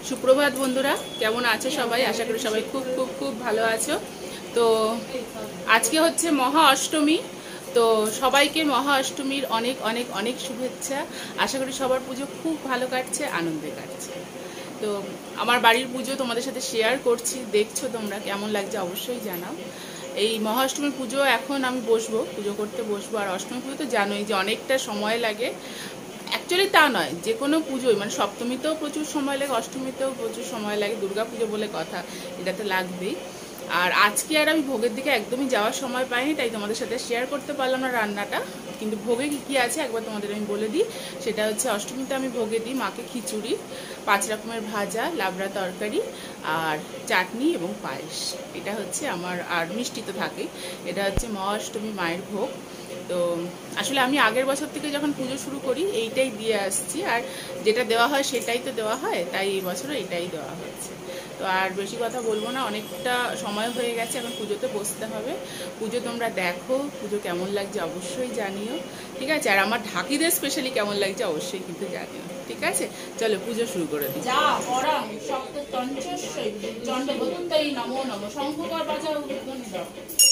সুপ্রভাত বন্ধুরা, কেমন আছো সবাই? আশা করি সবাই খুব খুব খুব ভালো আছো। তো আজকে হচ্ছে মহা অষ্টমী। তো সবাইকে মহা অষ্টমীর অনেক অনেক অনেক শুভেচ্ছা। আশা করি সবার পুজো খুব ভালো কাটছে, আনন্দে কাটছে। তো আমার বাড়ির পুজো তোমাদের সাথে শেয়ার করছি, দেখছো তোমরা, কেমন লাগছে অবশ্যই জানাও। এই মহা অষ্টমীর পুজো এখন আমি পুজো করতে বসবো। আর অষ্টমী পুজো তো জানোই যে অনেকটা সময় লাগে। অ্যাকচুয়ালি তা নয়, যে কোনো পুজোই, মানে সপ্তমীতেও প্রচুর সময় লাগে, অষ্টমীতেও প্রচুর সময় লাগে, দুর্গা পুজো বলে কথা, এটাতে লাগবেই। আর আজকে আর আমি ভোগের দিকে একদমই যাওয়ার সময় পাইনি, তাই তোমাদের সাথে শেয়ার করতে পারলাম না রান্নাটা। কিন্তু ভোগে কী কী আছে একবার তোমাদের আমি বলে দিই। সেটা হচ্ছে অষ্টমীতে আমি ভোগে দিই মাকে খিচুড়ি, 5 রকমের ভাজা, লাবড়া তরকারি আর চাটনি এবং পায়েস। এটা হচ্ছে আমার, আর মিষ্টি তো থাকেই। এটা হচ্ছে মহা অষ্টমী মায়ের ভোগ। তো আসলে আমি আগের বছর থেকে যখন পুজো শুরু করি এইটাই দিয়ে আসছি, আর যেটা দেওয়া হয় সেটাই তো দেওয়া হয়, তাই এই বছরও এটাই দেওয়া হয়েছে। তো আর বেশি কথা বলবো না, অনেকটা সময় হয়ে গেছে, এখন পুজোতে বসতে হবে। পুজো তোমরা দেখো, পুজো কেমন লাগছে অবশ্যই জানিও, ঠিক আছে? আর আমার ঢাকিদের স্পেশালি কেমন লাগছে অবশ্যই কিন্তু জানিও, ঠিক আছে? চলো পুজো শুরু করে দিই। যা পড়াম সপ্ত তঞ্চস্যই চণ্ডবতুন্দাই নমো নমঃ। শঙ্খকর বাজাও, উদ্গনি দাও।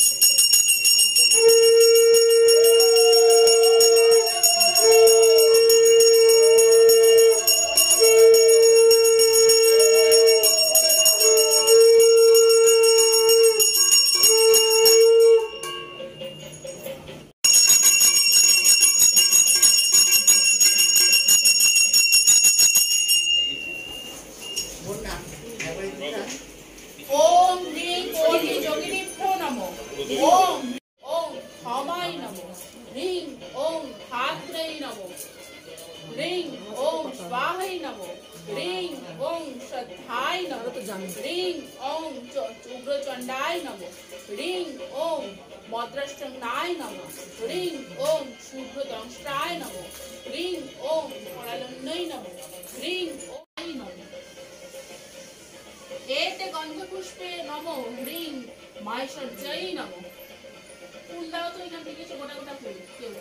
ओम ह्रीं कोटि जोगिनीभ्यो नमः। ओम ओम हमाय नमः। ह्रीं ओम धात्रै नमः। ह्रीं ओम स्वाहाय नमः। ह्रीं ओम श्रद्धाय नमः। ह्रीं ओम उग्रचंडाय नमः। ह्रीं ओम मद्रष्टंगाय नमः। ह्रीं ओम शुभ्रदंष्ट्राय नमः। ह्रीं ओम फलालन्नै नमः। ह्रीं ओम नमः। एते गंधपुष्पे नमो। ह्रीं मायसज्जै नमो। फूल दाओ तो एखान থেকে গোটা গোটা ফুল কেউ।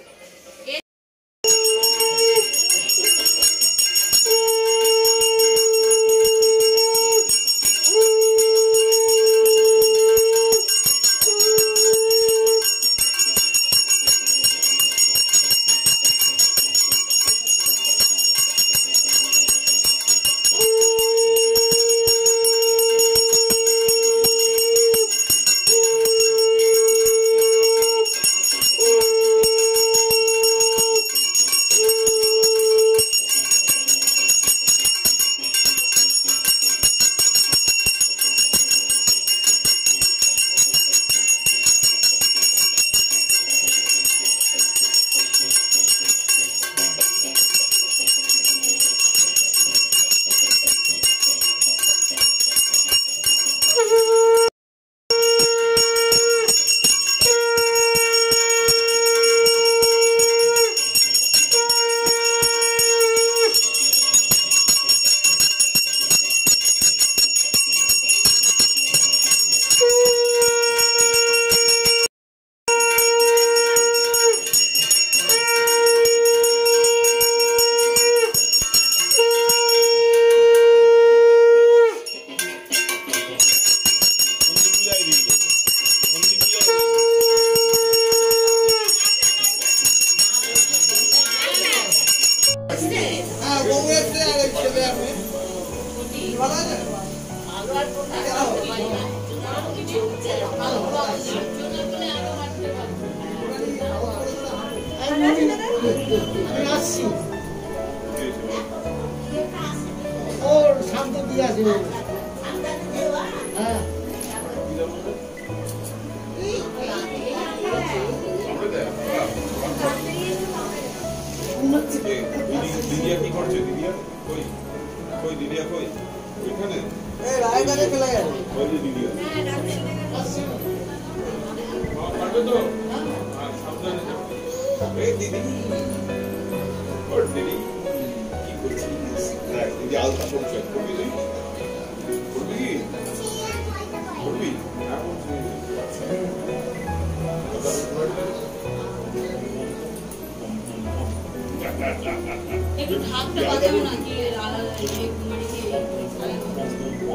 একটু ঢাকটা বাজাবো নাকি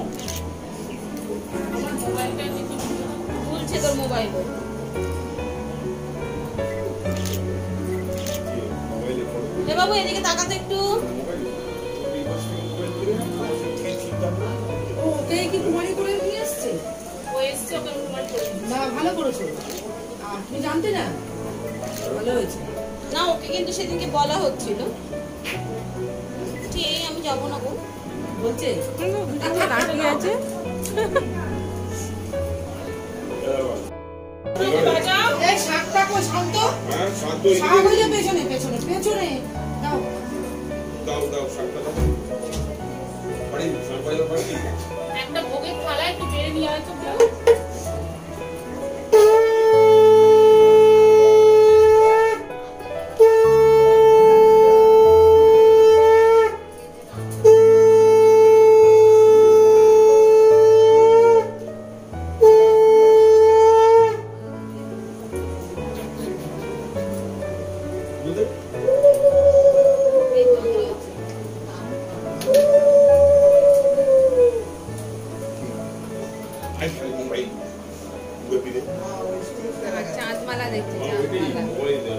আমার মোবাইলটা দেখি খুলছে তোর মোবাইল। এ বাবু এদিকে তাকাতে একটু। ও ওকে কি কুমারী করে নিয়ে আসছে? ও এসছে, ওকে কুমারী করে দিয়েছে। না ভালো করেছো, তুমি জানতে না, ভালো হয়েছে। না ওকে কিন্তু সেদিনকে বলা হচ্ছিল ঠিক আমি যাবো না গো বলছে তাকিয়ে আছে। এই শাকটা কই শান্ত? হ্যাঁ শান্ত শাক হয়ে যাবে পেছনে পেছনে পেছনে দাও দাও দাও শাকটা দাও পারি শাক পারি একটা ভোগের থালা একটু বেড়ে নিয়ে আয় তো কেউ। চাঁদমালা দেখতে চাঁদমালা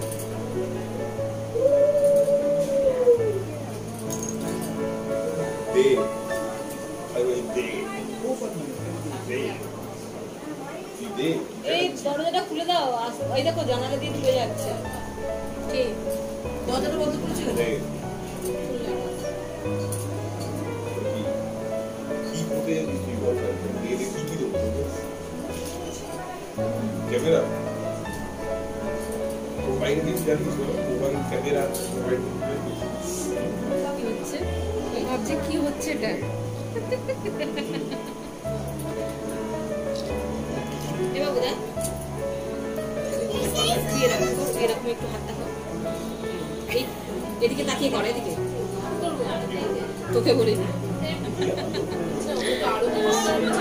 এই দরজাটা খুলে দাও ওই দেখো জানালা দিয়ে ঢুকে যাচ্ছে ঠিক দরজাটা বন্ধ করেছিল ক্যামেরা মোবাইল দিয়ে জানিস মোবাইল ক্যামেরা মোবাইল কি হচ্ছে ভাবছি কি হচ্ছে এটা এবার বুঝা এরকম একটু হাতটা কর এদিকে তাকিয়ে কর এদিকে তোকে বলিনি আরো